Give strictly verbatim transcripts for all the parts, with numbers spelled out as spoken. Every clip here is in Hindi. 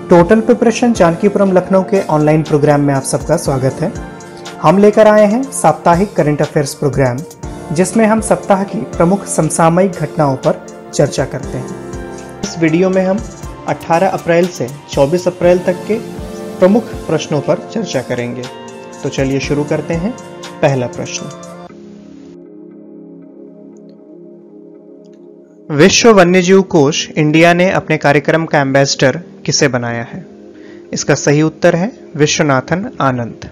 टोटल प्रिपरेशन जानकीपुरम लखनऊ के ऑनलाइन प्रोग्राम में आप सबका स्वागत है। हम लेकर आए हैं साप्ताहिक करंट अफेयर्स प्रोग्राम, जिसमें हम सप्ताह की प्रमुख समसामयिक घटनाओं पर चर्चा करते हैं। इस वीडियो में हम अठारह अप्रैल से चौबीस अप्रैल तक के प्रमुख प्रश्नों पर चर्चा करेंगे। तो चलिए शुरू करते हैं। पहला प्रश्न, विश्व वन्यजीव कोष इंडिया ने अपने कार्यक्रम का एम्बेसडर किसे बनाया है? इसका सही उत्तर है विश्वनाथन आनंद।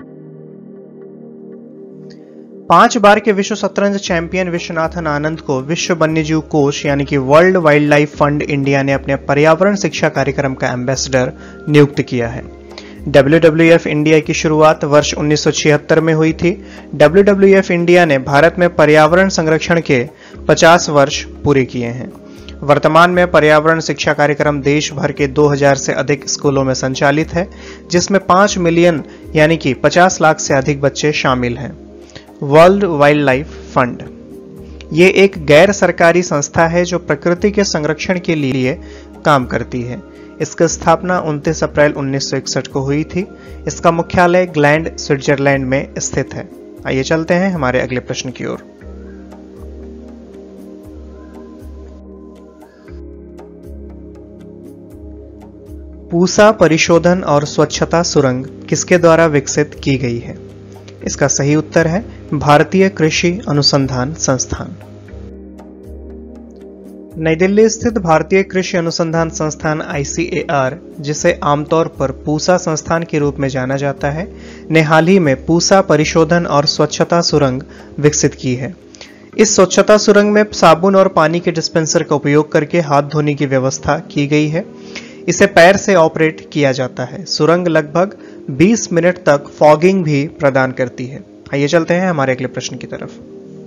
पांच बार के विश्व शतरंज चैंपियन विश्वनाथन आनंद को विश्व वन्यजीव कोष यानी कि world wildlife fund India ने अपने पर्यावरण शिक्षा कार्यक्रम का एम्बेसडर नियुक्त किया है। डब्ल्यू डब्ल्यू एफ इंडिया की शुरुआत वर्ष उन्नीस सौ छिहत्तर में हुई थी। डब्ल्यू डब्ल्यू एफ इंडिया ने भारत में पर्यावरण संरक्षण के पचास वर्ष पूरे किए हैं। वर्तमान में पर्यावरण शिक्षा कार्यक्रम देश भर के दो हज़ार से अधिक स्कूलों में संचालित है, जिसमें पाँच मिलियन यानी कि पचास लाख से अधिक बच्चे शामिल हैं। वर्ल्ड वाइल्ड लाइफ फंड ये एक गैर सरकारी संस्था है जो प्रकृति के संरक्षण के लिए काम करती है। इसकी स्थापना उनतीस अप्रैल उन्नीस सौ इकसठ को हुई थी। इसका मुख्यालय ग्लैंड, स्विट्जरलैंड में स्थित है। आइए चलते हैं हमारे अगले प्रश्न की ओर। पूसा परिशोधन और स्वच्छता सुरंग किसके द्वारा विकसित की गई है? इसका सही उत्तर है भारतीय कृषि अनुसंधान संस्थान। नई दिल्ली स्थित भारतीय कृषि अनुसंधान संस्थान आई सी ए आर, जिसे आमतौर पर पूसा संस्थान के रूप में जाना जाता है, ने हाल ही में पूसा परिशोधन और स्वच्छता सुरंग विकसित की है। इस स्वच्छता सुरंग में साबुन और पानी के डिस्पेंसर का उपयोग करके हाथ धोने की व्यवस्था की गई है। इसे पैर से ऑपरेट किया जाता है। सुरंग लगभग बीस मिनट तक फॉगिंग भी प्रदान करती है। आइए चलते हैं हमारे अगले प्रश्न की तरफ।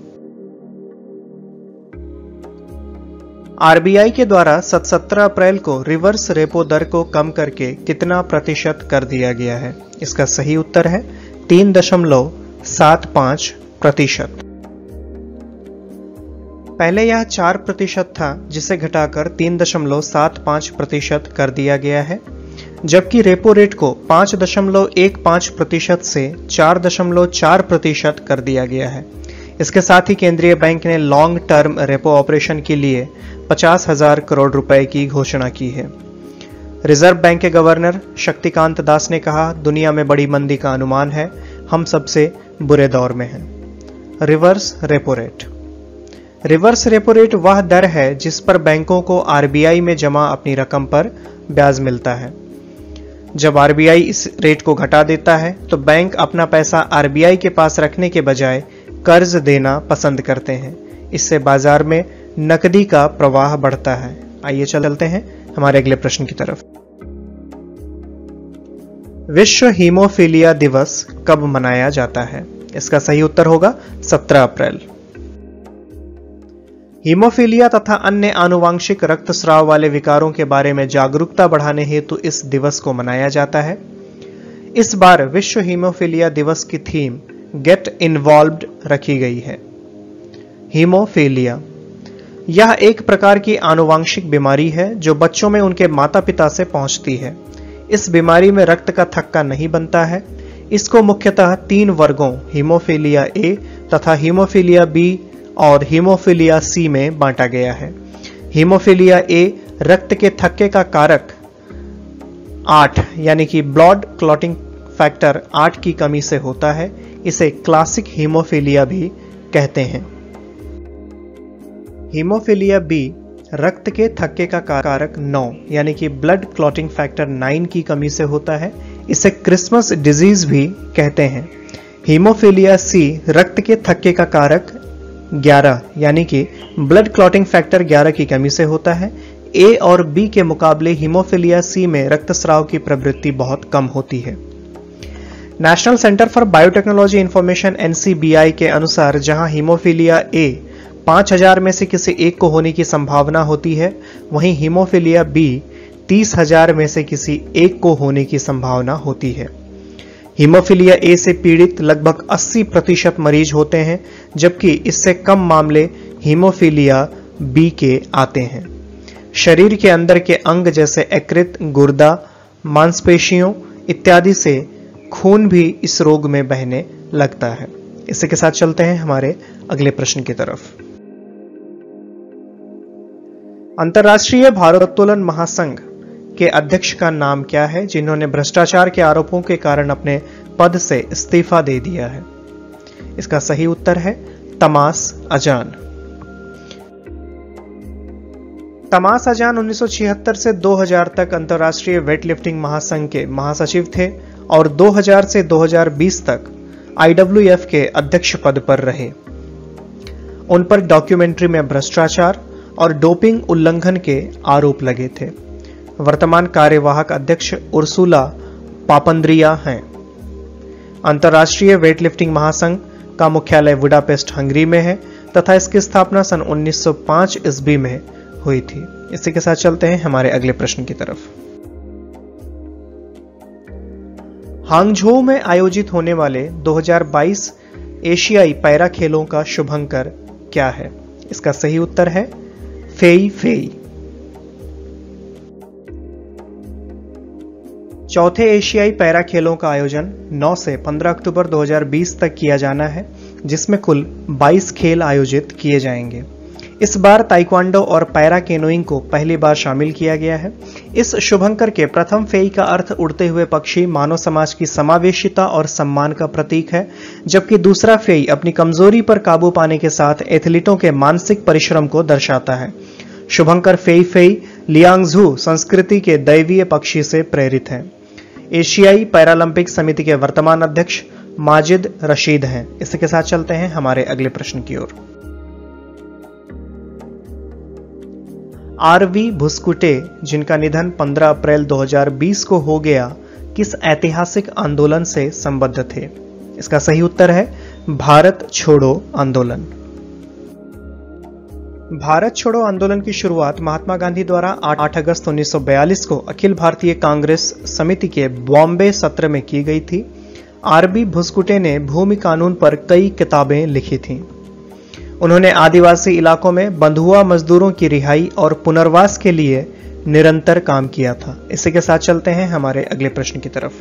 आर बी आई के द्वारा सत्रह अप्रैल को रिवर्स रेपो दर को कम करके कितना प्रतिशत कर दिया गया है? इसका सही उत्तर है तीन दशमलव सात पांच प्रतिशत। पहले यह चार प्रतिशत था, जिसे घटाकर तीन दशमलव सात पांच प्रतिशत कर दिया गया है, जबकि रेपो रेट को पांच दशमलव एक पांच प्रतिशत से चार दशमलव चार प्रतिशत कर दिया गया है। इसके साथ ही केंद्रीय बैंक ने लॉन्ग टर्म रेपो ऑपरेशन के लिए पचास हजार करोड़ रुपए की घोषणा की है। रिजर्व बैंक के गवर्नर शक्तिकांत दास ने कहा, दुनिया में बड़ी मंदी का अनुमान है, हम सबसे बुरे दौर में हैं। Reverse repo rate reverse repo rate वह दर है जिस पर बैंकों को आर बी आई में जमा अपनी रकम पर ब्याज मिलता है। जब आर बी आई इस रेट को घटा देता है तो बैंक अपना पैसा आर बी आई के पास रखने के बजाय कर्ज देना पसंद करते हैं। इससे बाजार में नकदी का प्रवाह बढ़ता है। आइए चलते हैं हमारे अगले प्रश्न की तरफ। विश्व हीमोफीलिया दिवस कब मनाया जाता है? इसका सही उत्तर होगा सत्रह अप्रैल। हीमोफीलिया तथा अन्य आनुवांशिक रक्तस्राव वाले विकारों के बारे में जागरूकता बढ़ाने हेतु इस दिवस को मनाया जाता है। इस बार विश्व हीमोफीलिया दिवस की थीम गेट इन्वॉल्व्ड रखी गई है। हीमोफीलिया यह एक प्रकार की आनुवांशिक बीमारी है जो बच्चों में उनके माता पिता से पहुंचती है। इस बीमारी में रक्त का थक्का नहीं बनता है। इसको मुख्यतः तीन वर्गों हीमोफीलिया ए तथा हीमोफीलिया बी और हीमोफीलिया सी में बांटा गया है। हीमोफीलिया ए रक्त के थक्के का कारक आठ यानी कि ब्लड क्लॉटिंग फैक्टर आठ की कमी से होता है। इसे क्लासिक हीमोफीलिया भी कहते हैं। हीमोफीलिया बी रक्त के थक्के का कारक नौ यानी कि ब्लड क्लॉटिंग फैक्टर नौ की कमी से होता है। इसे क्रिसमस डिजीज भी कहते हैं। हीमोफीलिया सी रक्त के थक्के का कारक ग्यारह यानी कि ब्लड क्लॉटिंग फैक्टर ग्यारह की कमी से होता है। ए और बी के मुकाबले हीमोफीलिया सी में रक्तस्राव की प्रवृत्ति बहुत कम होती है। National centre for biotechnology information N C B I के अनुसार जहां हीमोफीलिया ए पांच हज़ार में से किसी एक को होने की संभावना होती है, वहीं हीमोफीलिया बी तीस हज़ार में से किसी एक को होने की संभावना होती है। हीमोफीलिया ए से पीड़ित लगभग अस्सी प्रतिशत मरीज होते हैं, जबकि इससे कम मामले हीमोफीलिया बी के आते हैं। शरीर के अंदर के अंग जैसे यकृत, गुर्दा मांसपेशियों इत्यादि से खून भी इस रोग में बहने लगता है। इसी के साथ चलते हैं हमारे अगले प्रश्न की तरफ। अंतर्राष्ट्रीय भारोत्तोलन महासंघ के अध्यक्ष का नाम क्या है जिन्होंने भ्रष्टाचार के आरोपों के कारण अपने पद से इस्तीफा दे दिया है? इसका सही उत्तर है तमास अजान। तमास अजान उन्नीस सौ छिहत्तर से दो हज़ार तक अंतर्राष्ट्रीय वेटलिफ्टिंग महासंघ के महासचिव थे और दो हज़ार से दो हज़ार बीस तक आई डब्ल्यू एफ के अध्यक्ष पद पर रहे। उन पर डॉक्यूमेंट्री में भ्रष्टाचार और डोपिंग उल्लंघन के आरोप लगे थे। वर्तमान कार्यवाहक अध्यक्ष उर्सुला पापंद्रिया हैं। अंतर्राष्ट्रीय वेटलिफ्टिंग महासंघ का मुख्यालय बुडापेस्ट हंगरी में है तथा इसकी स्थापना सन उन्नीस सौ पाँच ईस्वी में हुई थी। इसी के साथ चलते हैं हमारे अगले प्रश्न की तरफ। हांगझोउ में आयोजित होने वाले दो हज़ार बाईस एशियाई पैरा खेलों का शुभंकर क्या है? इसका सही उत्तर है फेई फेई। चौथे एशियाई पैरा खेलों का आयोजन नौ से पंद्रह अक्टूबर दो हज़ार बीस तक किया जाना है, जिसमें कुल बाईस खेल आयोजित किए जाएंगे। इस बार ताइक्वांडो और पैरा केनोइंग को पहली बार शामिल किया गया है। इस शुभंकर के प्रथम फेई का अर्थ उड़ते हुए पक्षी मानव समाज की समावेशिता और सम्मान का प्रतीक है, जबकि दूसरा फेई अपनी कमजोरी पर काबू पाने के साथ एथलीटों के मानसिक परिश्रम को दर्शाता है। शुभंकर फेई फेई लियांगझू संस्कृति के दैवीय पक्षी से प्रेरित है। एशियाई पैरालंपिक समिति के वर्तमान अध्यक्ष माजिद रशीद हैं। इसके साथ चलते हैं हमारे अगले प्रश्न की ओर। आरवी भुस्कुटे, जिनका निधन पंद्रह अप्रैल दो हज़ार बीस को हो गया, किस ऐतिहासिक आंदोलन से संबद्ध थे? इसका सही उत्तर है भारत छोड़ो आंदोलन। भारत छोड़ो आंदोलन की शुरुआत महात्मा गांधी द्वारा आठ अगस्त उन्नीस सौ बयालीस को अखिल भारतीय कांग्रेस समिति के बॉम्बे सत्र में की गई थी। आरबी भुस्कुटे ने भूमि कानून पर कई किताबें लिखी थीं। उन्होंने आदिवासी इलाकों में बंधुआ मजदूरों की रिहाई और पुनर्वास के लिए निरंतर काम किया था। इसी के साथ चलते हैं हमारे अगले प्रश्न की तरफ।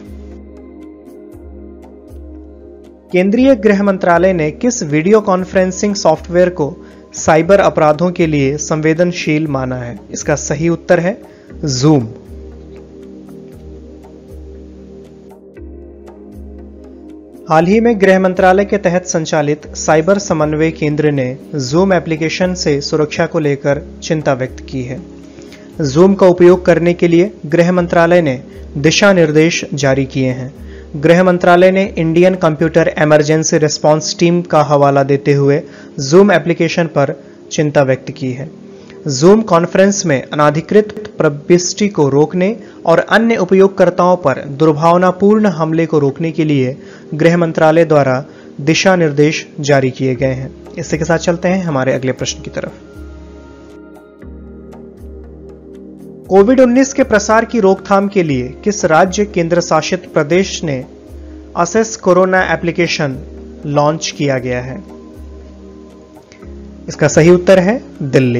केंद्रीय गृह मंत्रालय ने किस वीडियो कॉन्फ्रेंसिंग सॉफ्टवेयर को साइबर अपराधों के लिए संवेदनशील माना है? इसका सही उत्तर है जूम। हाल ही में गृह मंत्रालय के तहत संचालित साइबर समन्वय केंद्र ने जूम एप्लीकेशन से सुरक्षा को लेकर चिंता व्यक्त की है। जूम का उपयोग करने के लिए गृह मंत्रालय ने दिशा निर्देश जारी किए हैं। गृह मंत्रालय ने Indian computer emergency response team का हवाला देते हुए जूम एप्लीकेशन पर चिंता व्यक्त की है। जूम कॉन्फ्रेंस में अनाधिकृत प्रविष्टि को रोकने और अन्य उपयोगकर्ताओं पर दुर्भावनापूर्ण हमले को रोकने के लिए गृह मंत्रालय द्वारा दिशा निर्देश जारी किए गए हैं। इसी के साथ चलते हैं हमारे अगले प्रश्न की तरफ। कोविड उन्नीस के प्रसार की रोकथाम के लिए किस राज्य केंद्र शासित प्रदेश ने असेस कोरोना एप्लीकेशन लॉन्च किया गया है? इसका सही उत्तर है दिल्ली।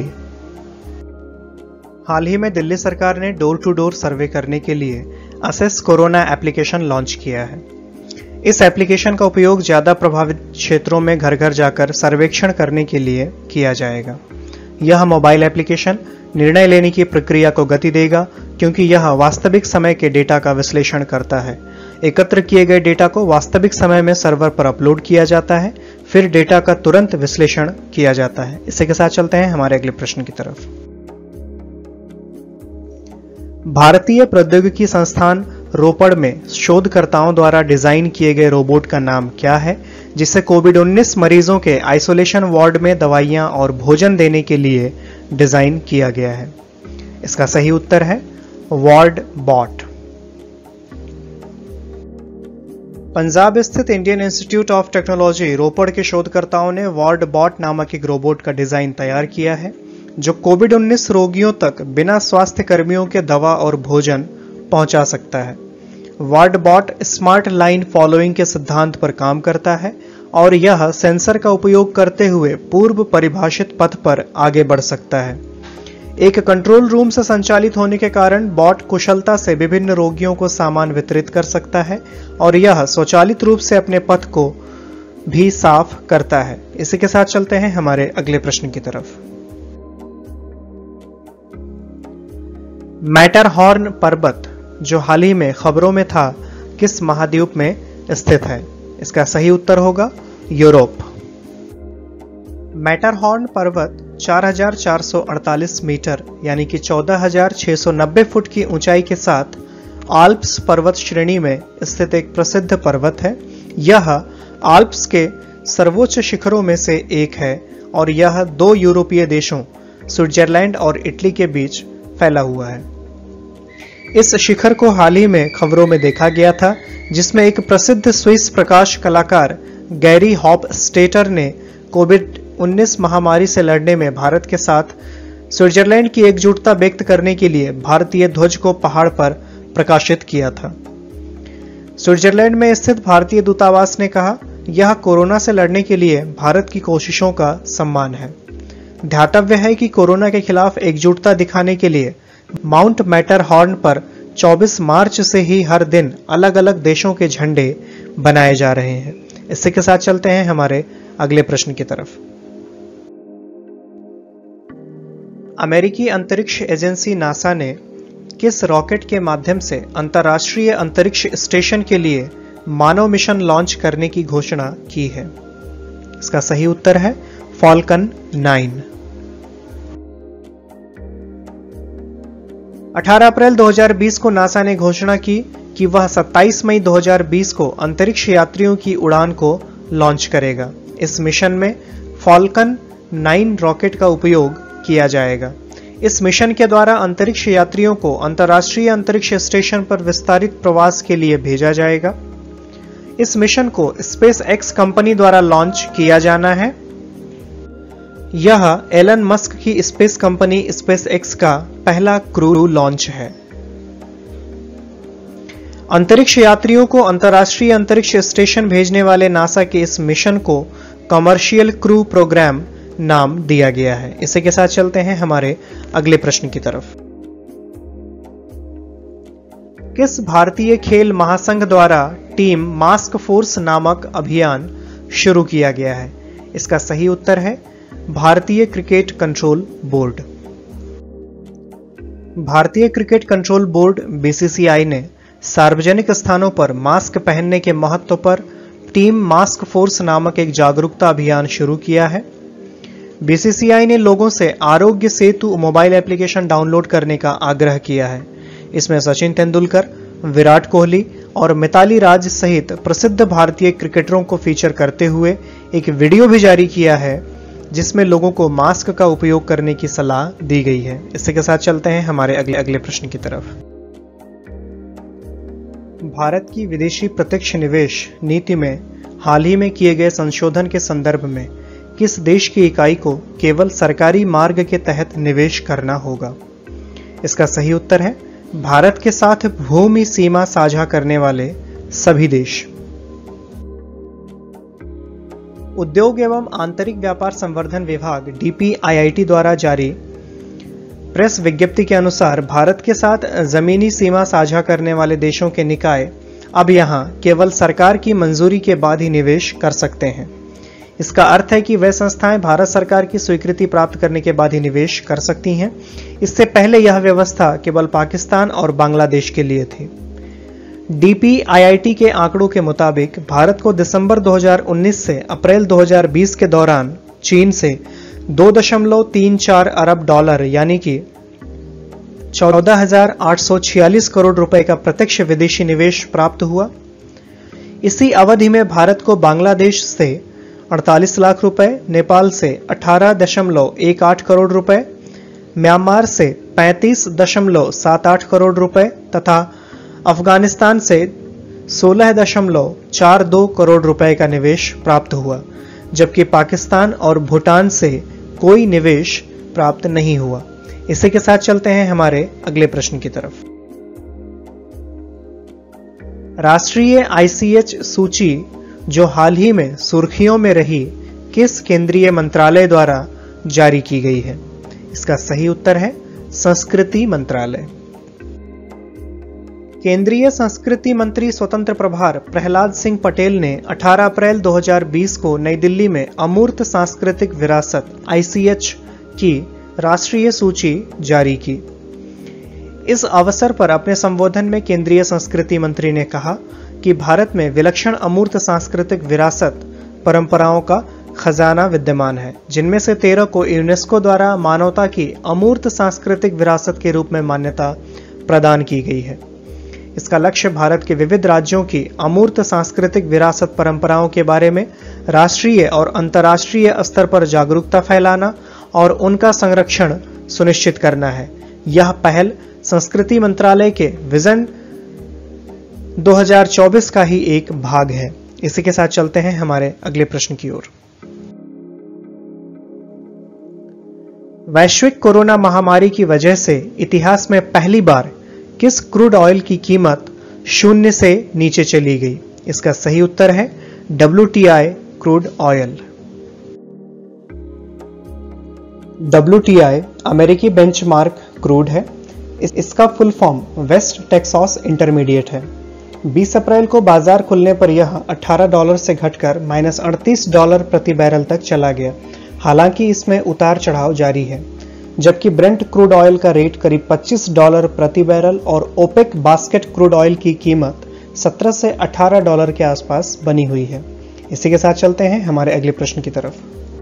हाल ही में दिल्ली सरकार ने डोर टू डोर सर्वे करने के लिए असेस कोरोना एप्लीकेशन लॉन्च किया है। इस एप्लीकेशन का उपयोग ज्यादा प्रभावित क्षेत्रों में घर घर जाकर सर्वेक्षण करने के लिए किया जाएगा। यह मोबाइल एप्लीकेशन निर्णय लेने की प्रक्रिया को गति देगा, क्योंकि यह वास्तविक समय के डेटा का विश्लेषण करता है। एकत्र किए गए डेटा को वास्तविक समय में सर्वर पर अपलोड किया जाता है, फिर डेटा का तुरंत विश्लेषण किया जाता है। इसी के साथ चलते हैं हमारे अगले प्रश्न की तरफ। भारतीय प्रौद्योगिकी संस्थान रोपड़ में शोधकर्ताओं द्वारा डिजाइन किए गए रोबोट का नाम क्या है, जिसे कोविड उन्नीस मरीजों के आइसोलेशन वार्ड में दवाइयां और भोजन देने के लिए डिजाइन किया गया है? इसका सही उत्तर है वार्ड बॉट। पंजाब स्थित Indian institute of technology Ropar के शोधकर्ताओं ने वार्ड बॉट नामक एक रोबोट का डिजाइन तैयार किया है, जो कोविड उन्नीस रोगियों तक बिना स्वास्थ्य कर्मियों के दवा और भोजन पहुंचा सकता है। Ward bot smart line following के सिद्धांत पर काम करता है और यह सेंसर का उपयोग करते हुए पूर्व परिभाषित पथ पर आगे बढ़ सकता है। एक कंट्रोल रूम से संचालित होने के कारण बॉट कुशलता से विभिन्न रोगियों को सामान वितरित कर सकता है और यह स्वचालित रूप से अपने पथ को भी साफ करता है। इसी के साथ चलते हैं हमारे अगले प्रश्न की तरफ। मैटरहॉर्न पर्वत जो हाल ही में खबरों में था, किस महाद्वीप में स्थित है? इसका सही उत्तर होगा यूरोप। मैटरहॉर्न पर्वत चार हज़ार चार सौ अड़तालीस मीटर यानी कि चौदह हज़ार छह सौ नब्बे फुट की ऊंचाई के साथ आल्प्स पर्वत श्रेणी में स्थित एक प्रसिद्ध पर्वत है। यह आल्प्स के सर्वोच्च शिखरों में से एक है और यह दो यूरोपीय देशों स्विट्जरलैंड और इटली के बीच फैला हुआ है। इस शिखर को हाल ही में खबरों में देखा गया था, जिसमें एक प्रसिद्ध स्विस प्रकाश कलाकार गैरी हॉपस्टेटर ने कोविड उन्नीस महामारी से लड़ने में भारत के साथ स्विट्जरलैंड की एकजुटता व्यक्त करने के लिए भारतीय ध्वज को पहाड़ पर प्रकाशित किया था। स्विट्जरलैंड में स्थित भारतीय दूतावास ने कहा, यह कोरोना से लड़ने के लिए भारत की कोशिशों का सम्मान है। ध्यातव्य है कि कोरोना के खिलाफ एकजुटता दिखाने के लिए माउंट मैटरहॉर्न पर चौबीस मार्च से ही हर दिन अलग अलग देशों के झंडे बनाए जा रहे हैं। इसी के साथ चलते हैं हमारे अगले प्रश्न की तरफ। अमेरिकी अंतरिक्ष एजेंसी नासा ने किस रॉकेट के माध्यम से अंतर्राष्ट्रीय अंतरिक्ष स्टेशन के लिए मानव मिशन लॉन्च करने की घोषणा की है? इसका सही उत्तर है फॉल्कन नाइन। अठारह अप्रैल दो हज़ार बीस को नासा ने घोषणा की कि वह सत्ताईस मई दो हज़ार बीस को अंतरिक्ष यात्रियों की उड़ान को लॉन्च करेगा। इस मिशन में फॉल्कन नाइन रॉकेट का उपयोग किया जाएगा। इस मिशन के द्वारा अंतरिक्ष यात्रियों को अंतर्राष्ट्रीय अंतरिक्ष स्टेशन पर विस्तारित प्रवास के लिए भेजा जाएगा। इस मिशन को स्पेस एक्स कंपनी द्वारा लॉन्च किया जाना है। यह एलन मस्क की स्पेस कंपनी स्पेस एक्स का पहला क्रू लॉन्च है। अंतरिक्ष यात्रियों को अंतर्राष्ट्रीय अंतरिक्ष स्टेशन भेजने वाले नासा के इस मिशन को कमर्शियल क्रू प्रोग्राम नाम दिया गया है। इसी के साथ चलते हैं हमारे अगले प्रश्न की तरफ। किस भारतीय खेल महासंघ द्वारा टीम मास्क फोर्स नामक अभियान शुरू किया गया है? इसका सही उत्तर है भारतीय क्रिकेट कंट्रोल बोर्ड। भारतीय क्रिकेट कंट्रोल बोर्ड बीसीसीआई ने सार्वजनिक स्थानों पर मास्क पहनने के महत्व पर टीम मास्क फोर्स नामक एक जागरूकता अभियान शुरू किया है। बीसीसीआई ने लोगों से Aarogya Setu mobile application download करने का आग्रह किया है। इसमें सचिन तेंदुलकर, विराट कोहली और मिताली राज सहित प्रसिद्ध भारतीय क्रिकेटरों को फीचर करते हुए एक वीडियो भी जारी किया है, जिसमें लोगों को मास्क का उपयोग करने की सलाह दी गई है। इसी के साथ चलते हैं हमारे अगले अगले प्रश्न की तरफ। भारत की विदेशी प्रत्यक्ष निवेश नीति में हाल ही में किए गए संशोधन के संदर्भ में किस देश की इकाई को केवल सरकारी मार्ग के तहत निवेश करना होगा? इसका सही उत्तर है भारत के साथ भूमि सीमा साझा करने वाले सभी देश। उद्योग एवं आंतरिक व्यापार संवर्धन विभाग डीपीआईआईटी द्वारा जारी प्रेस विज्ञप्ति के अनुसार भारत के साथ जमीनी सीमा साझा करने वाले देशों के निकाय अब यहां केवल सरकार की मंजूरी के बाद ही निवेश कर सकते हैं। इसका अर्थ है कि वह संस्थाएं भारत सरकार की स्वीकृति प्राप्त करने के बाद ही निवेश कर सकती हैं। इससे पहले यह व्यवस्था केवल पाकिस्तान और बांग्लादेश के लिए थी। डीपीआईआईटी के आंकड़ों के मुताबिक भारत को दिसंबर दो हज़ार उन्नीस से अप्रैल दो हज़ार बीस के दौरान चीन से दो दशमलव तीन चार अरब डॉलर यानी कि चौदह हज़ार आठ सौ छियालीस करोड़ रुपए का प्रत्यक्ष विदेशी निवेश प्राप्त हुआ। इसी अवधि में भारत को बांग्लादेश से अड़तालीस लाख रुपए, नेपाल से अठारह दशमलव एक आठ करोड़ रुपए, म्यांमार से पैंतीस दशमलव सात आठ करोड़ रुपए तथा अफगानिस्तान से सोलह दशमलव चार दो करोड़ रुपए का निवेश प्राप्त हुआ, जबकि पाकिस्तान और भूटान से कोई निवेश प्राप्त नहीं हुआ। इसी के साथ चलते हैं हमारे अगले प्रश्न की तरफ। राष्ट्रीय आईसीएच सूची जो हाल ही में सुर्खियों में रही, किस केंद्रीय मंत्रालय द्वारा जारी की गई है? इसका सही उत्तर है संस्कृति मंत्रालय। केंद्रीय संस्कृति मंत्री स्वतंत्र प्रभार प्रहलाद सिंह पटेल ने अठारह अप्रैल दो हज़ार बीस को नई दिल्ली में अमूर्त सांस्कृतिक विरासत आई सी एच की राष्ट्रीय सूची जारी की। इस अवसर पर अपने संबोधन में केंद्रीय संस्कृति मंत्री ने कहा कि भारत में विलक्षण अमूर्त सांस्कृतिक विरासत परंपराओं का खजाना विद्यमान है, जिनमें से तेरह को यूनेस्को द्वारा मानवता की अमूर्त सांस्कृतिक विरासत के रूप में मान्यता प्रदान की गई है। इसका लक्ष्य भारत के विविध राज्यों की अमूर्त सांस्कृतिक विरासत परंपराओं के बारे में राष्ट्रीय और अंतर्राष्ट्रीय स्तर पर जागरूकता फैलाना और उनका संरक्षण सुनिश्चित करना है। यह पहल संस्कृति मंत्रालय के विजन दो हज़ार चौबीस का ही एक भाग है। इसी के साथ चलते हैं हमारे अगले प्रश्न की ओर। वैश्विक कोरोना महामारी की वजह से इतिहास में पहली बार किस क्रूड ऑयल की कीमत शून्य से नीचे चली गई? इसका सही उत्तर है W T I crude oil. W T I अमेरिकी बेंचमार्क क्रूड है। इस, इसका full form West Texas intermediate है। बीस अप्रैल को बाजार खुलने पर यह अठारह डॉलर से घटकर माइनस अड़तीस डॉलर प्रति बैरल तक चला गया। हालांकि इसमें उतार चढ़ाव जारी है, जबकि ब्रेंट क्रूड ऑयल का रेट करीब पच्चीस डॉलर प्रति बैरल और ओपेक बास्केट क्रूड ऑयल की कीमत सत्रह से अठारह डॉलर के आसपास बनी हुई है। इसी के साथ चलते हैं हमारे अगले प्रश्न की तरफ।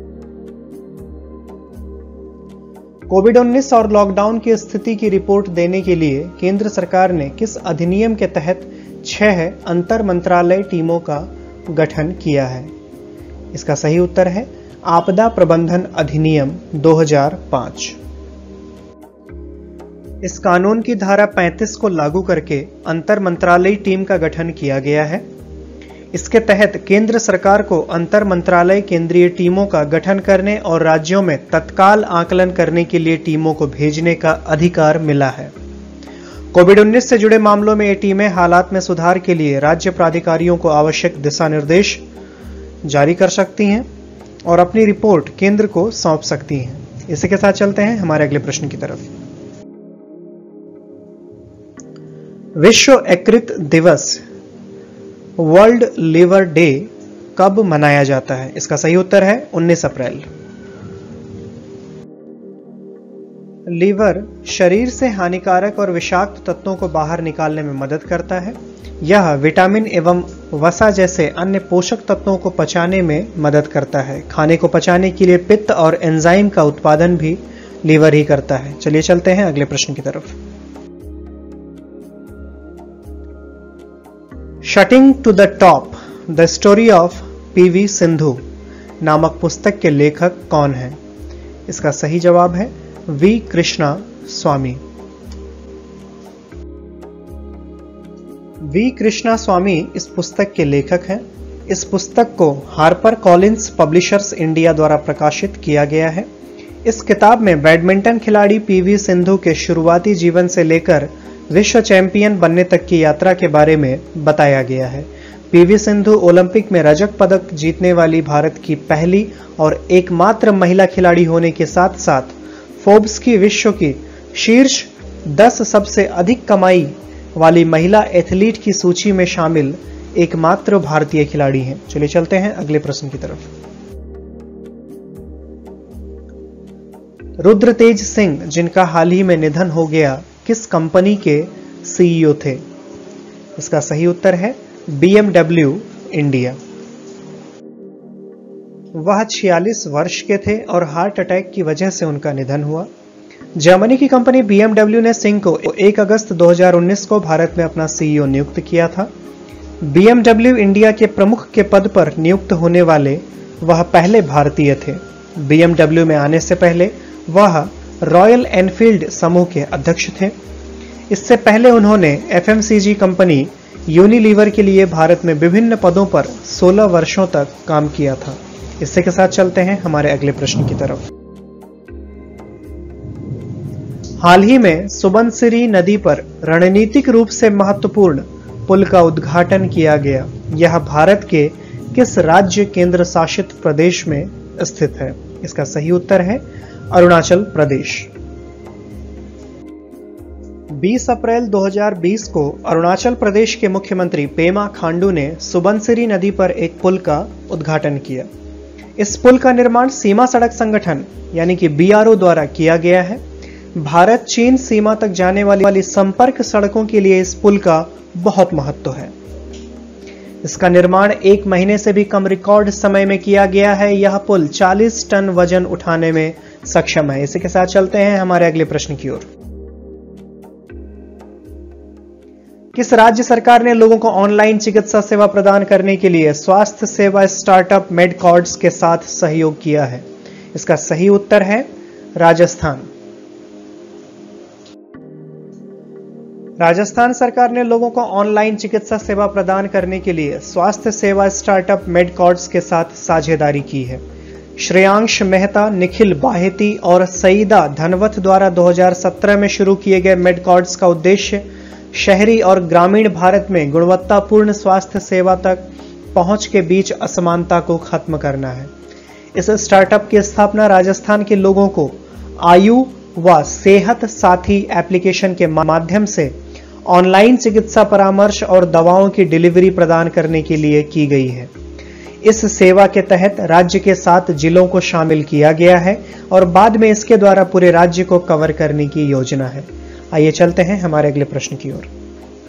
कोविड उन्नीस और लॉकडाउन की स्थिति की रिपोर्ट देने के लिए केंद्र सरकार ने किस अधिनियम के तहत छह अंतर मंत्रालय टीमों का गठन किया है? इसका सही उत्तर है आपदा प्रबंधन अधिनियम दो हज़ार पाँच। इस कानून की धारा पैंतीस को लागू करके अंतर मंत्रालयी टीम का गठन किया गया है। इसके तहत केंद्र सरकार को अंतर मंत्रालय केंद्रीय टीमों का गठन करने और राज्यों में तत्काल आकलन करने के लिए टीमों को भेजने का अधिकार मिला है। कोविड उन्नीस से जुड़े मामलों में ये टीमें हालात में सुधार के लिए राज्य प्राधिकारियों को आवश्यक दिशा निर्देश जारी कर सकती हैं और अपनी रिपोर्ट केंद्र को सौंप सकती हैं। इसी के साथ चलते हैं हमारे अगले प्रश्न की तरफ। विश्व यकृत दिवस वर्ल्ड लिवर डे कब मनाया जाता है? इसका सही उत्तर है उन्नीस अप्रैल। लीवर शरीर से हानिकारक और विषाक्त तत्वों को बाहर निकालने में मदद करता है। यह विटामिन एवं वसा जैसे अन्य पोषक तत्वों को पचाने में मदद करता है। खाने को पचाने के लिए पित्त और एंजाइम का उत्पादन भी लीवर ही करता है। चलिए चलते हैं अगले प्रश्न की तरफ। Shuttling to the top the story of P V Sindhu नामक पुस्तक के लेखक कौन है? इसका सही जवाब है V Krishnaswamy. V Krishnaswamy इस पुस्तक के लेखक हैं। इस पुस्तक को हार्पर कॉलिंस पब्लिशर्स इंडिया द्वारा प्रकाशित किया गया है। इस किताब में बैडमिंटन खिलाड़ी पी वी सिंधु के शुरुआती जीवन से लेकर विश्व चैंपियन बनने तक की यात्रा के बारे में बताया गया है। पी वी सिंधु ओलंपिक में रजत पदक जीतने वाली भारत की पहली और एकमात्र महिला खिलाड़ी होने के साथ साथ फोर्ब्स की विश्व की शीर्ष दस सबसे अधिक कमाई वाली महिला एथलीट की सूची में शामिल एकमात्र भारतीय खिलाड़ी हैं। चलिए चलते हैं अगले प्रश्न की तरफ। रुद्रतेज सिंह, जिनका हाल ही में निधन हो गया, किस कंपनी के सी ई ओ थे? इसका सही उत्तर है बी एम डब्ल्यू इंडिया। वह छियालीस वर्ष के थे और हार्ट अटैक की वजह से उनका निधन हुआ। जर्मनी की कंपनी बी एम डब्ल्यू ने सिंह को एक अगस्त दो हज़ार उन्नीस को भारत में अपना सी ई ओ नियुक्त किया था। बी एम डब्ल्यू इंडिया के प्रमुख के पद पर नियुक्त होने वाले वह पहले भारतीय थे। बी एम डब्ल्यू में आने से पहले वह रॉयल एनफील्ड समूह के अध्यक्ष थे। इससे पहले उन्होंने F M C G company Unilever के लिए भारत में विभिन्न पदों पर सोलह वर्षों तक काम किया था। इससे के साथ चलते हैं हमारे अगले प्रश्न की तरफ। हाल ही में सुबनसिरी नदी पर रणनीतिक रूप से महत्वपूर्ण पुल का उद्घाटन किया गया। यह भारत के किस राज्य केंद्र शासित प्रदेश में स्थित है? इसका सही उत्तर है अरुणाचल प्रदेश। बीस अप्रैल दो हज़ार बीस को अरुणाचल प्रदेश के मुख्यमंत्री पेमा खांडू ने सुबनसिरी नदी पर एक पुल का उद्घाटन किया। इस पुल का निर्माण सीमा सड़क संगठन यानी कि बी आर ओ द्वारा किया गया है। भारत चीन सीमा तक जाने वाली वाली संपर्क सड़कों के लिए इस पुल का बहुत महत्व है। इसका निर्माण एक महीने से भी कम रिकॉर्ड समय में किया गया है। यह पुल चालीस टन वजन उठाने में सक्षम है। इसी के साथ चलते हैं हमारे अगले प्रश्न की ओर। किस राज्य सरकार ने लोगों को ऑनलाइन चिकित्सा सेवा प्रदान करने के लिए स्वास्थ्य सेवा स्टार्टअप मेडकॉर्ड्स के साथ सहयोग किया है? इसका सही उत्तर है राजस्थान। राजस्थान सरकार ने लोगों को ऑनलाइन चिकित्सा सेवा प्रदान करने के लिए स्वास्थ्य सेवा स्टार्टअप मेडकॉर्ड्स के साथ साझेदारी की है। श्रेयांश मेहता, निखिल बाहेती और सईदा धनवत द्वारा दो हज़ार सत्रह में शुरू किए गए मेडकॉर्ड्स का उद्देश्य शहरी और ग्रामीण भारत में गुणवत्तापूर्ण स्वास्थ्य सेवा तक पहुंच के बीच असमानता को खत्म करना है। इस स्टार्टअप की स्थापना राजस्थान के लोगों को आयु व सेहत साथी एप्लीकेशन के माध्यम से ऑनलाइन चिकित्सा परामर्श और दवाओं की डिलीवरी प्रदान करने के लिए की गई है। इस सेवा के तहत राज्य के सात जिलों को शामिल किया गया है और बाद में इसके द्वारा पूरे राज्य को कवर करने की योजना है। आइए चलते हैं हमारे अगले प्रश्न की ओर।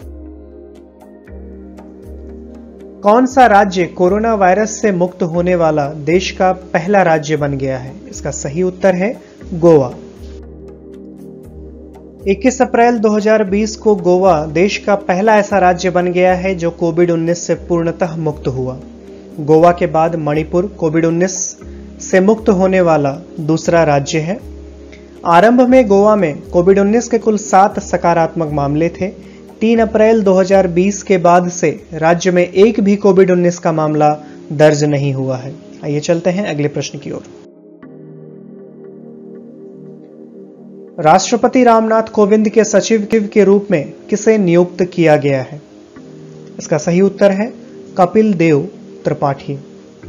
कौन सा राज्य कोरोना वायरस से मुक्त होने वाला देश का पहला राज्य बन गया है? इसका सही उत्तर है गोवा। इक्कीस अप्रैल दो हज़ार बीस को गोवा देश का पहला ऐसा राज्य बन गया है जो कोविड उन्नीस से पूर्णतः मुक्त हुआ। गोवा के बाद मणिपुर कोविड उन्नीस से मुक्त होने वाला दूसरा राज्य है। आरंभ में गोवा में कोविड उन्नीस के कुल सात सकारात्मक मामले थे। तीन अप्रैल दो हज़ार बीस के बाद से राज्य में एक भी कोविड उन्नीस का मामला दर्ज नहीं हुआ है। आइए चलते हैं अगले प्रश्न की ओर। राष्ट्रपति रामनाथ कोविंद के सचिव के रूप में किसे नियुक्त किया गया है? इसका सही उत्तर है कपिल देव त्रिपाठी।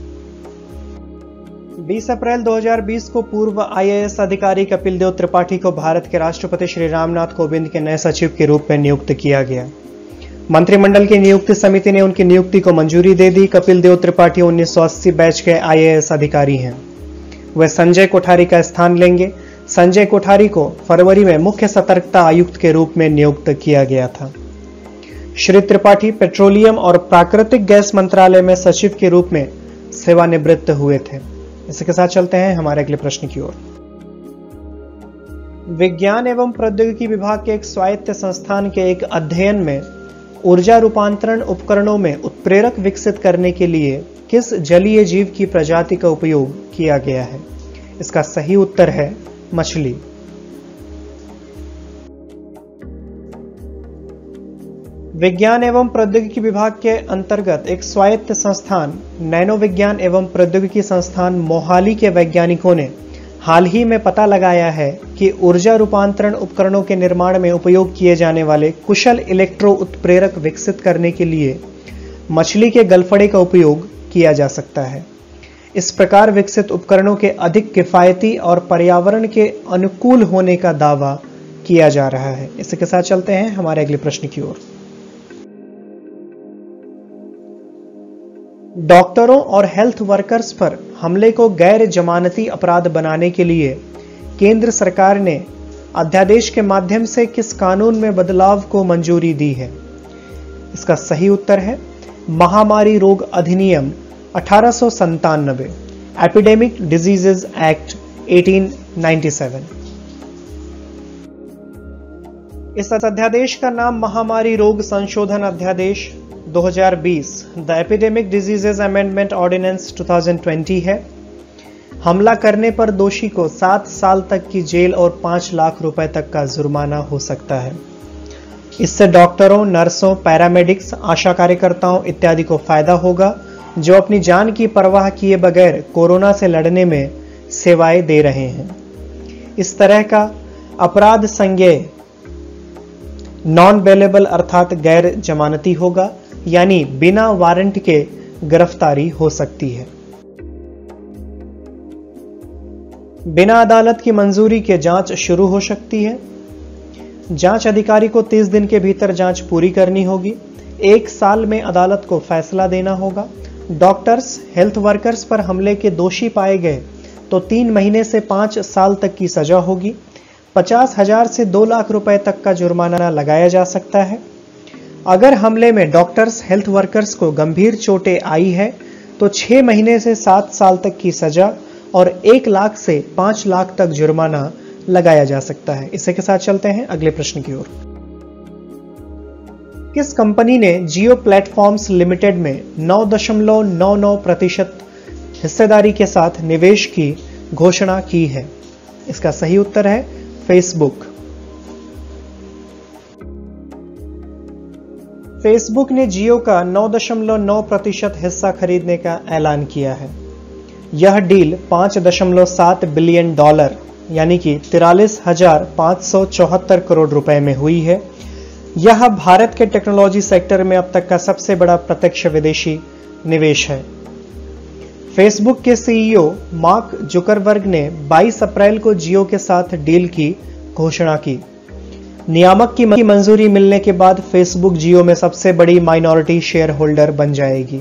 बीस अप्रैल दो हज़ार बीस को पूर्व आई ए एस अधिकारी कपिल देव त्रिपाठी को भारत के राष्ट्रपति श्री रामनाथ कोविंद के नए सचिव के रूप में नियुक्त किया गया। मंत्रिमंडल की नियुक्ति समिति ने उनकी नियुक्ति को मंजूरी दे दी। कपिल देव त्रिपाठी उन्नीस सौ अस्सी बैच के आई ए एस अधिकारी हैं। वे संजय कोठारी का स्थान लेंगे। संजय कोठारी को फरवरी में मुख्य सतर्कता आयुक्त के रूप में नियुक्त किया गया था। श्री त्रिपाठी पेट्रोलियम और प्राकृतिक गैस मंत्रालय में सचिव के रूप में सेवानिवृत्त हुए थे। इसी के साथ चलते हैं हमारे अगले प्रश्न की ओर। विज्ञान एवं प्रौद्योगिकी विभाग के एक स्वायत्त संस्थान के एक अध्ययन में ऊर्जा रूपांतरण उपकरणों में उत्प्रेरक विकसित करने के लिए किस जलीय जीव की प्रजाति का उपयोग किया गया है? इसका सही उत्तर है मछली। विज्ञान एवं प्रौद्योगिकी विभाग के अंतर्गत एक स्वायत्त संस्थान नैनो विज्ञान एवं प्रौद्योगिकी संस्थान मोहाली के वैज्ञानिकों ने हाल ही में पता लगाया है कि ऊर्जा रूपांतरण उपकरणों के निर्माण में उपयोग किए जाने वाले कुशल इलेक्ट्रो उत्प्रेरक विकसित करने के लिए मछली के गलफड़े का उपयोग किया जा सकता है। इस प्रकार विकसित उपकरणों के अधिक किफायती और पर्यावरण के अनुकूल होने का दावा किया जा रहा है। इसी के साथ चलते हैं हमारे अगले प्रश्न की ओर। डॉक्टरों और हेल्थ वर्कर्स पर हमले को गैर जमानती अपराध बनाने के लिए केंद्र सरकार ने अध्यादेश के माध्यम से किस कानून में बदलाव को मंजूरी दी है? इसका सही उत्तर है महामारी रोग अधिनियम अठारह सौ संतानबे, एपिडेमिक डिजीजेज एक्ट अठारह सौ सत्तानवे। इस अध्यादेश का नाम महामारी रोग संशोधन अध्यादेश दो हज़ार बीस the epidemic diseases amendment ordinance दो हज़ार बीस है। हमला करने पर दोषी को सात साल तक की जेल और पांच लाख रुपए तक का जुर्माना हो सकता है। इससे डॉक्टरों, नर्सों, पैरामेडिक्स, आशा कार्यकर्ताओं इत्यादि को फायदा होगा जो अपनी जान की परवाह किए बगैर कोरोना से लड़ने में सेवाएं दे रहे हैं। इस तरह का अपराध संज्ञेय नॉन बेलेबल अर्थात गैर जमानती होगा, यानी बिना वारंट के गिरफ्तारी हो सकती है। बिना अदालत की मंजूरी के जांच शुरू हो सकती है। जांच अधिकारी को तीस दिन के भीतर जांच पूरी करनी होगी। एक साल में अदालत को फैसला देना होगा। डॉक्टर्स, हेल्थ वर्कर्स पर हमले के दोषी पाए गए तो तीन महीने से पांच साल तक की सजा होगी। पचास हजार से दो लाख रुपए तक का जुर्माना लगाया जा सकता है। अगर हमले में डॉक्टर्स, हेल्थ वर्कर्स को गंभीर चोटें आई है तो छह महीने से सात साल तक की सजा और एक लाख से पांच लाख तक जुर्माना लगाया जा सकता है। इसी के साथ चलते हैं अगले प्रश्न की ओर। किस कंपनी ने जियो प्लेटफॉर्म्स लिमिटेड में नौ दशमलव नौ नौ प्रतिशत हिस्सेदारी के साथ निवेश की घोषणा की है? इसका सही उत्तर है फेसबुक। फेसबुक ने जियो का नौ दशमलव नौ प्रतिशत हिस्सा खरीदने का ऐलान किया है। यह डील पांच दशमलव सात बिलियन डॉलर यानी कि तिरालीस हजार पांच सौ चौहत्तर करोड़ रुपए में हुई है। यह भारत के टेक्नोलॉजी सेक्टर में अब तक का सबसे बड़ा प्रत्यक्ष विदेशी निवेश है। फेसबुक के सीईओ मार्क जुकरबर्ग ने बाईस अप्रैल को जियो के साथ डील की घोषणा की। नियामक की मंजूरी मिलने के बाद फेसबुक जियो में सबसे बड़ी माइनॉरिटी शेयर होल्डर बन जाएगी।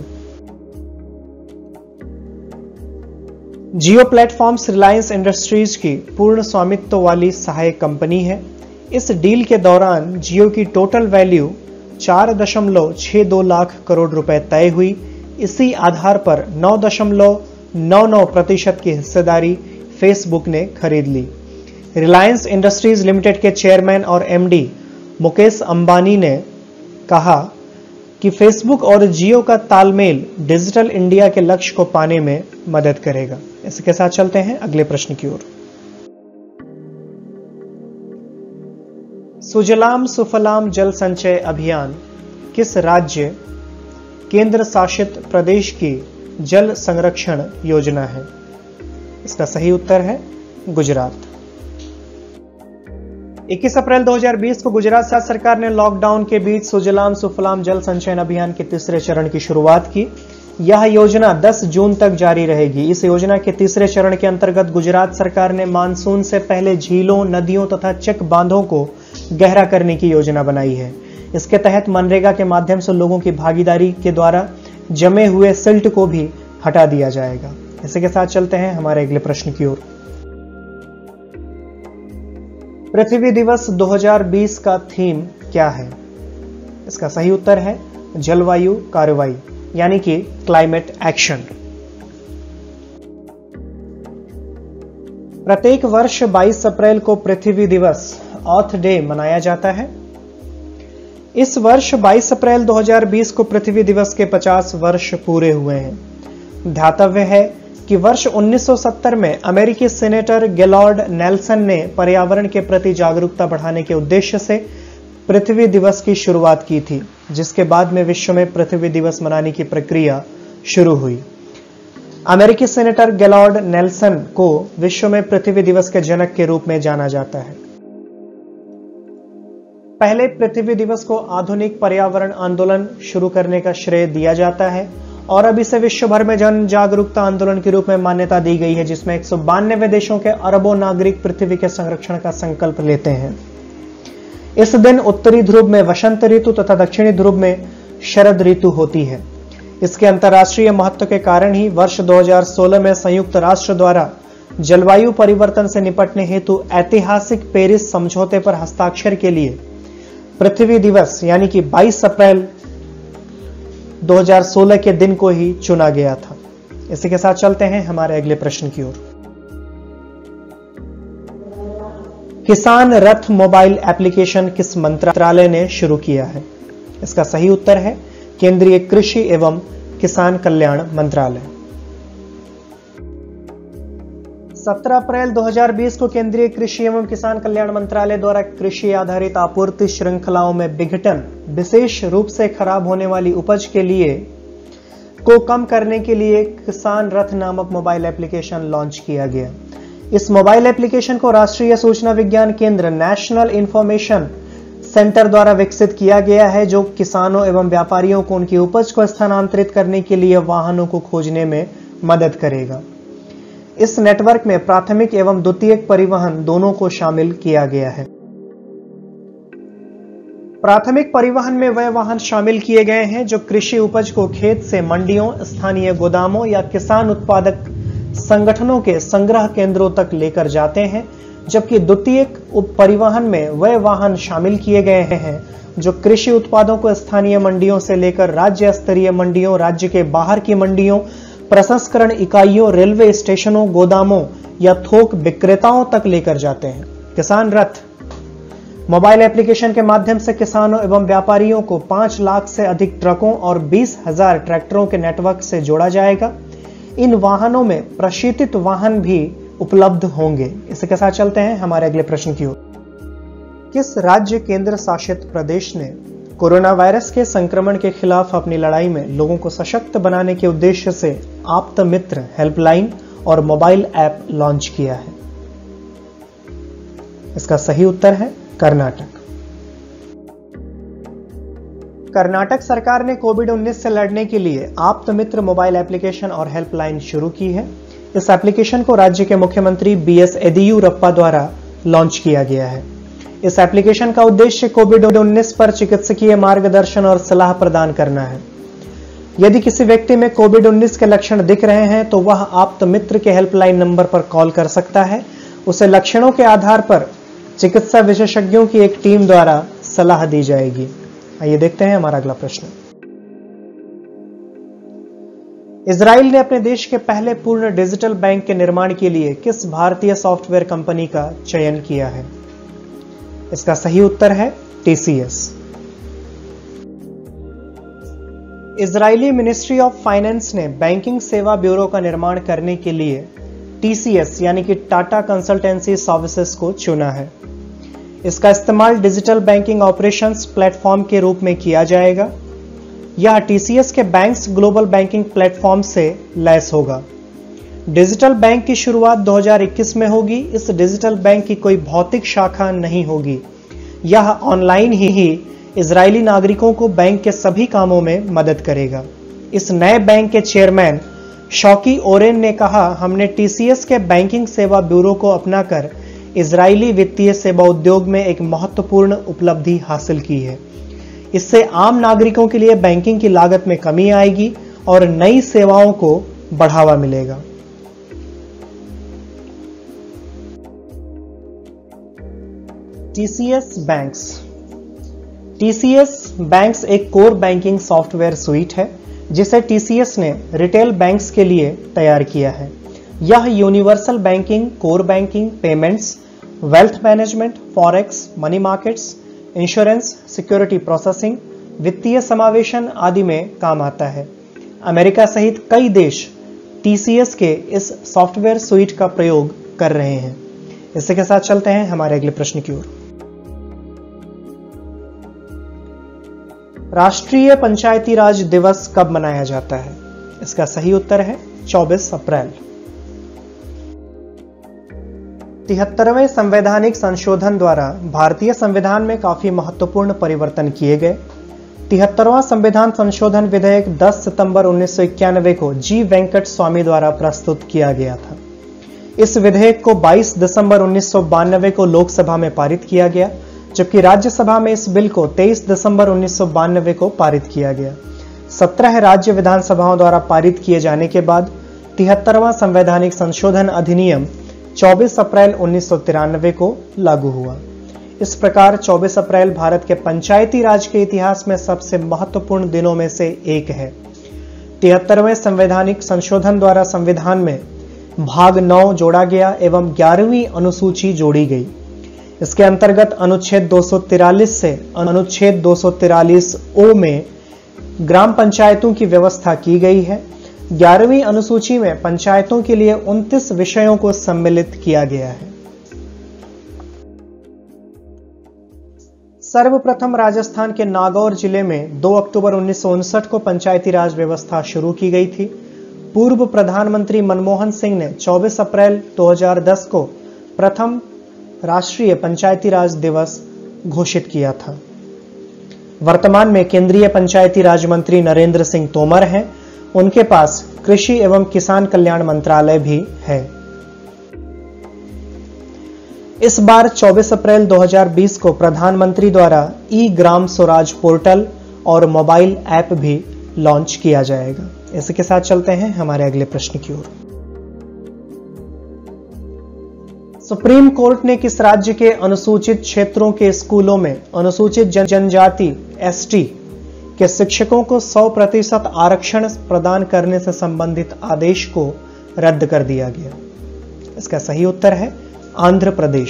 जियो प्लेटफॉर्म्स रिलायंस इंडस्ट्रीज की पूर्ण स्वामित्व वाली सहायक कंपनी है। इस डील के दौरान जियो की टोटल वैल्यू चार दशमलव छह दो लाख करोड़ रुपए तय हुई। इसी आधार पर नौ दशमलव नौ नौ प्रतिशत की हिस्सेदारी फेसबुक ने खरीद ली। रिलायंस इंडस्ट्रीज लिमिटेड के चेयरमैन और एमडी मुकेश अंबानी ने कहा कि फेसबुक और जियो का तालमेल डिजिटल इंडिया के लक्ष्य को पाने में मदद करेगा। इसके साथ चलते हैं अगले प्रश्न की ओर। सुजलाम सुफलाम जल संचय अभियान किस राज्य केंद्र शासित प्रदेश की जल संरक्षण योजना है? इसका सही उत्तर है गुजरात। इक्कीस अप्रैल दो हज़ार बीस को गुजरात राज्य सरकार ने लॉकडाउन के बीच सुजलाम सुफलाम जल संचयन अभियान के तीसरे चरण की शुरुआत की। यह योजना दस जून तक जारी रहेगी। इस योजना के तीसरे चरण के अंतर्गत गुजरात सरकार ने मानसून से पहले झीलों, नदियों तथा चेक बांधों को गहरा करने की योजना बनाई है। इसके तहत मनरेगा के माध्यम से लोगों की भागीदारी के द्वारा जमे हुए सिल्ट को भी हटा दिया जाएगा। इसी के साथ चलते हैं हमारे अगले प्रश्न की ओर। पृथ्वी दिवस दो हज़ार बीस का थीम क्या है? इसका सही उत्तर है जलवायु कार्रवाई यानी कि क्लाइमेट एक्शन। प्रत्येक वर्ष बाईस अप्रैल को पृथ्वी दिवस अर्थ डे मनाया जाता है। इस वर्ष बाईस अप्रैल दो हज़ार बीस को पृथ्वी दिवस के पचास वर्ष पूरे हुए हैं। ध्यातव्य है कि वर्ष उन्नीस सौ सत्तर में अमेरिकी सीनेटर गैलॉर्ड नेल्सन ने पर्यावरण के प्रति जागरूकता बढ़ाने के उद्देश्य से पृथ्वी दिवस की शुरुआत की थी, जिसके बाद में विश्व में पृथ्वी दिवस मनाने की प्रक्रिया शुरू हुई। अमेरिकी सीनेटर गैलॉर्ड नेल्सन को विश्व में पृथ्वी दिवस के जनक के रूप में जाना जाता है। पहले पृथ्वी दिवस को आधुनिक पर्यावरण आंदोलन शुरू करने का श्रेय दिया जाता है और अब इसे विश्व भर में जन जागरूकता आंदोलन के रूप में मान्यता दी गई है, जिसमें एक सौ बानवे देशों के अरबों नागरिक पृथ्वी के संरक्षण का संकल्प लेते हैं। इस दिन उत्तरी ध्रुव में वसंत ऋतु तथा दक्षिणी ध्रुव में शरद ऋतु होती है। इसके अंतर्राष्ट्रीय महत्व के कारण ही वर्ष दो हज़ार सोलह में संयुक्त राष्ट्र द्वारा जलवायु परिवर्तन से निपटने हेतु ऐतिहासिक पेरिस समझौते पर हस्ताक्षर के लिए पृथ्वी दिवस यानी कि बाईस अप्रैल दो हज़ार सोलह के दिन को ही चुना गया था। इसी के साथ चलते हैं हमारे अगले प्रश्न की ओर। किसान रथ मोबाइल एप्लीकेशन किस मंत्रालय ने शुरू किया है? इसका सही उत्तर है केंद्रीय कृषि एवं किसान कल्याण मंत्रालय। सत्रह अप्रैल दो हज़ार बीस को केंद्रीय कृषि एवं किसान कल्याण मंत्रालय द्वारा कृषि आधारित आपूर्ति श्रृंखलाओं में विघटन, विशेष रूप से खराब होने वाली उपज के लिए को कम करने के लिए किसान रथ नामक मोबाइल एप्लीकेशन लॉन्च किया गया। इस मोबाइल एप्लीकेशन को राष्ट्रीय सूचना विज्ञान केंद्र नेशनल इंफॉर्मेशन सेंटर द्वारा विकसित किया गया है, जो किसानों एवं व्यापारियों को उनकी उपज को स्थानांतरित करने के लिए वाहनों को खोजने में मदद करेगा। इस नेटवर्क में प्राथमिक एवं द्वितीयक परिवहन दोनों को शामिल किया गया है। प्राथमिक परिवहन में वह वाहन शामिल किए गए हैं जो कृषि उपज को खेत से मंडियों, स्थानीय गोदामों या किसान उत्पादक संगठनों के संग्रह केंद्रों तक लेकर जाते हैं, जबकि द्वितीयक परिवहन में वह वाहन शामिल किए गए हैं जो कृषि उत्पादों को स्थानीय मंडियों से लेकर राज्य स्तरीय मंडियों, राज्य के बाहर की मंडियों, प्रसंस्करण इकाइयों, रेलवे स्टेशनों, गोदामों या थोक विक्रेताओं तक लेकर जाते हैं। किसान रथ मोबाइल एप्लीकेशन के माध्यम से किसानों एवं व्यापारियों को पांच लाख से अधिक ट्रकों और बीस हजार ट्रैक्टरों के नेटवर्क से जोड़ा जाएगा। इन वाहनों में प्रशीतित वाहन भी उपलब्ध होंगे। इसके साथ चलते हैं हमारे अगले प्रश्न की ओर। किस राज्य केंद्र शासित प्रदेश ने कोरोना वायरस के संक्रमण के खिलाफ अपनी लड़ाई में लोगों को सशक्त बनाने के उद्देश्य से आप्त मित्र हेल्पलाइन और मोबाइल ऐप लॉन्च किया है? इसका सही उत्तर है कर्नाटक। कर्नाटक सरकार ने कोविड उन्नीस से लड़ने के लिए आप्त मित्र मोबाइल एप्लीकेशन और हेल्पलाइन शुरू की है। इस एप्लीकेशन को राज्य के मुख्यमंत्री बी एस येदियुरप्पा द्वारा लॉन्च किया गया है। इस एप्लीकेशन का उद्देश्य कोविड उन्नीस पर चिकित्सकीय मार्गदर्शन और सलाह प्रदान करना है। यदि किसी व्यक्ति में कोविड उन्नीस के लक्षण दिख रहे हैं तो वह आप्त मित्र के हेल्पलाइन नंबर पर कॉल कर सकता है। उसे लक्षणों के आधार पर चिकित्सा विशेषज्ञों की एक टीम द्वारा सलाह दी जाएगी। आइए देखते हैं हमारा अगला प्रश्न। इजराइल ने अपने देश के पहले पूर्ण डिजिटल बैंक के निर्माण के लिए किस भारतीय सॉफ्टवेयर कंपनी का चयन किया है? इसका सही उत्तर है T C S. Israeli ministry of finance ने बैंकिंग सेवा ब्यूरो का निर्माण करने के लिए टी सी एस यानी कि टाटा कंसल्टेंसी सर्विसेज को चुना है। इसका इस्तेमाल डिजिटल बैंकिंग ऑपरेशंस प्लेटफॉर्म के रूप में किया जाएगा। यह टी सी एस के बैंक्स ग्लोबल बैंकिंग प्लेटफॉर्म से लैस होगा। डिजिटल बैंक की शुरुआत दो हज़ार इक्कीस में होगी। इस डिजिटल बैंक की कोई भौतिक शाखा नहीं होगी। यह ऑनलाइन ही ही इजरायली नागरिकों को बैंक के सभी कामों में मदद करेगा। इस नए बैंक के चेयरमैन शौकी ओरेन ने कहा, हमने टी सी एस के बैंकिंग सेवा ब्यूरो को अपनाकर इजरायली वित्तीय सेवा उद्योग में एक महत्वपूर्ण उपलब्धि हासिल की है। इससे आम नागरिकों के लिए बैंकिंग की लागत में कमी आएगी और नई सेवाओं को बढ़ावा मिलेगा। T C S banks T C S banks एक कोर बैंकिंग सॉफ्टवेयर सुइट है जिसे टी सी एस ने रिटेल बैंक्स के लिए तैयार किया है। यह universal banking, core banking, payments, wealth management, forex, money markets, insurance, security processing, वित्तीय समावेशन आदि में काम आता है। अमेरिका सहित कई देश टी सी एस के इस सॉफ्टवेयर सुइट का प्रयोग कर रहे हैं। इसी के साथ चलते हैं हमारे अगले प्रश्न की ओर। राष्ट्रीय पंचायती राज दिवस कब मनाया जाता है? इसका सही उत्तर है चौबीस अप्रैल। तिहत्तरवें संवैधानिक संशोधन द्वारा भारतीय संविधान में काफी महत्वपूर्ण परिवर्तन किए गए। तिहत्तरवां संविधान संशोधन विधेयक दस सितंबर उन्नीस सौ इक्यानवे को जी वेंकट स्वामी द्वारा प्रस्तुत किया गया था। इस विधेयक को बाईस दिसंबर उन्नीस सौ बानवे को लोकसभा में पारित किया गया, जबकि राज्यसभा में इस बिल को तेईस दिसंबर उन्नीस सौ बानवे को पारित किया गया। सत्रह राज्य विधानसभाओं द्वारा पारित किए जाने के बाद तिहत्तरवां संवैधानिक संशोधन अधिनियम चौबीस अप्रैल उन्नीस सौ तिरानवे को लागू हुआ। इस प्रकार चौबीस अप्रैल भारत के पंचायती राज के इतिहास में सबसे महत्वपूर्ण दिनों में से एक है। तिहत्तरवें संवैधानिक संशोधन द्वारा संविधान में भाग नौ जोड़ा गया एवं ग्यारहवीं अनुसूची जोड़ी गई। इसके अंतर्गत अनुच्छेद दो सौ तिरालीस से अनुच्छेद दो सौ तिरालीस ओ में ग्राम पंचायतों की व्यवस्था की गई है। ग्यारहवीं अनुसूची में पंचायतों के लिए उनतीस विषयों को सम्मिलित किया गया है। सर्वप्रथम राजस्थान के नागौर जिले में दो अक्टूबर उन्नीस सौ उनसठ को पंचायती राज व्यवस्था शुरू की गई थी। पूर्व प्रधानमंत्री मनमोहन सिंह ने चौबीस अप्रैल दो हज़ार दस को प्रथम राष्ट्रीय पंचायती राज दिवस घोषित किया था। वर्तमान में केंद्रीय पंचायती राज मंत्री नरेंद्र सिंह तोमर हैं। उनके पास कृषि एवं किसान कल्याण मंत्रालय भी है। इस बार चौबीस अप्रैल दो हज़ार बीस को प्रधानमंत्री द्वारा ई ग्राम स्वराज पोर्टल और मोबाइल ऐप भी लॉन्च किया जाएगा। इसी के साथ चलते हैं हमारे अगले प्रश्न की ओर। सुप्रीम कोर्ट ने किस राज्य के अनुसूचित क्षेत्रों के स्कूलों में अनुसूचित जनजाति एस टी के शिक्षकों को सौ प्रतिशत आरक्षण प्रदान करने से संबंधित आदेश को रद्द कर दिया गया? इसका सही उत्तर है आंध्र प्रदेश।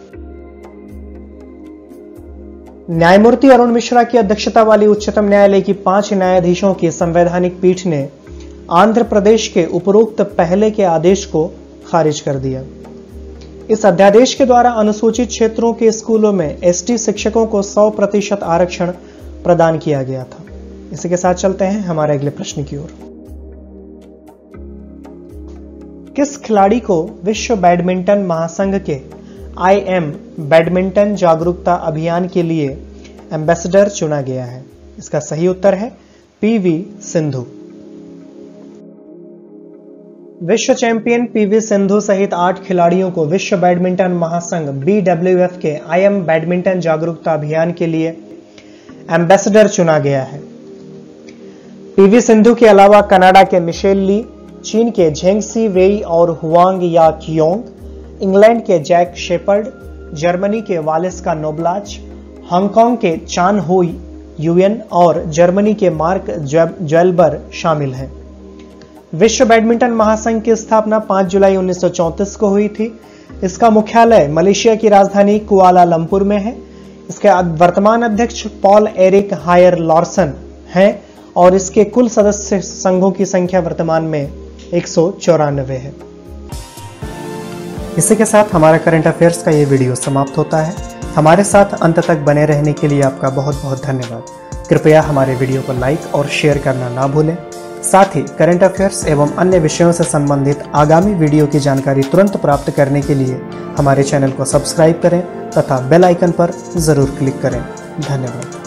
न्यायमूर्ति अरुण मिश्रा की अध्यक्षता वाली उच्चतम न्यायालय की पांच न्यायाधीशों की संवैधानिक पीठ ने आंध्र प्रदेश के उपरोक्त पहले के आदेश को खारिज कर दिया। इस अध्यादेश के द्वारा अनुसूचित क्षेत्रों के स्कूलों में एसटी शिक्षकों को सौ प्रतिशत आरक्षण प्रदान किया गया था। इसी के साथ चलते हैं हमारे अगले प्रश्न की ओर। किस खिलाड़ी को विश्व बैडमिंटन महासंघ के आई एम बैडमिंटन जागरूकता अभियान के लिए एम्बेसडर चुना गया है? इसका सही उत्तर है पीवी सिंधु। विश्व चैंपियन पीवी सिंधु सहित आठ खिलाड़ियों को विश्व बैडमिंटन महासंघ बी डब्ल्यू एफ के आई एम बैडमिंटन जागरूकता अभियान के लिए एम्बेसडर चुना गया है। पीवी सिंधु के अलावा कनाडा के मिशेल ली, चीन के झेंगसी वेई और हुआंग या कियोंग, इंग्लैंड के जैक शेपर्ड, जर्मनी के वालेस्का नोब्लाच, हांगकांग के चान हुई यूएन और जर्मनी के मार्क ज्वेलबर शामिल हैं। विश्व बैडमिंटन महासंघ की स्थापना पाँच जुलाई उन्नीस सौ चौंतीस को हुई थी। इसका मुख्यालय मलेशिया की राजधानी कुआलालंपुर में है। इसके वर्तमान अध्यक्ष पॉल एरिक हायर लॉर्सन हैं और इसके कुल सदस्य संघों की संख्या वर्तमान में एक सौ चौरानवे है। इसी के साथ हमारा करंट अफेयर्स का ये वीडियो समाप्त होता है। हमारे साथ अंत तक बने रहने के लिए आपका बहुत बहुत धन्यवाद। कृपया हमारे वीडियो को लाइक और शेयर करना ना भूलें। साथ ही करंट अफेयर्स एवं अन्य विषयों से संबंधित आगामी वीडियो की जानकारी तुरंत प्राप्त करने के लिए हमारे चैनल को सब्सक्राइब करें तथा बेल आइकन पर जरूर क्लिक करें। धन्यवाद।